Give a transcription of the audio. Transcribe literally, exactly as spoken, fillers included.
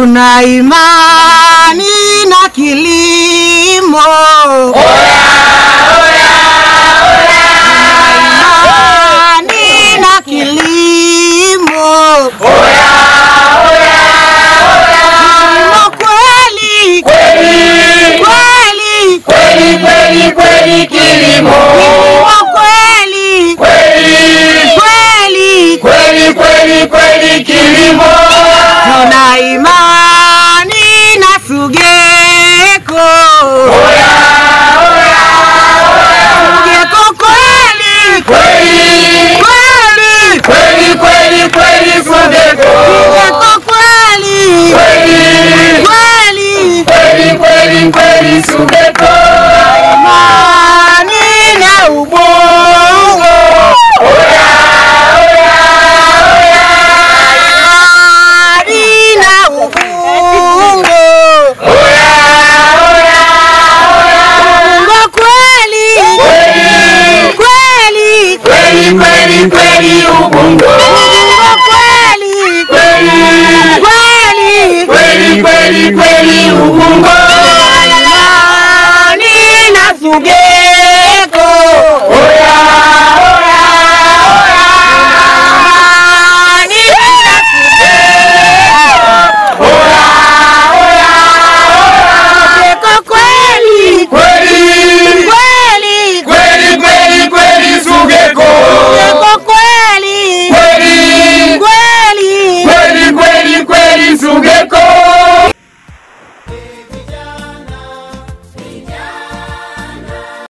tuna imani na kilimo. Oya, oya, oya. Imani na kilimo. Oya, oya, oya. Kilimo kweli, kweli, kweli, kweli, kweli, kweli, kilimo. Kilimo kweli, kweli, kweli, kweli, kweli, kweli, kilimo. Tuna imani na Sugeko. Oya, oya, oya. Sugeko kweli, kweli, kweli, kweli, kweli, kweli, Sugeko. Sugeko kweli, kweli, kweli, kweli, kweli, kweli, Sugeko. Imani na Ubungo. Oya, oya, oya. Imani na Ubungo. Oya, oya, oya. Ubungo kweli, kweli, kweli, kweli, kweli, kweli, Ubungo. Ubungo kweli, kweli, kweli, kweli, kweli, kweli, Ubungo. Imani na Sugeko.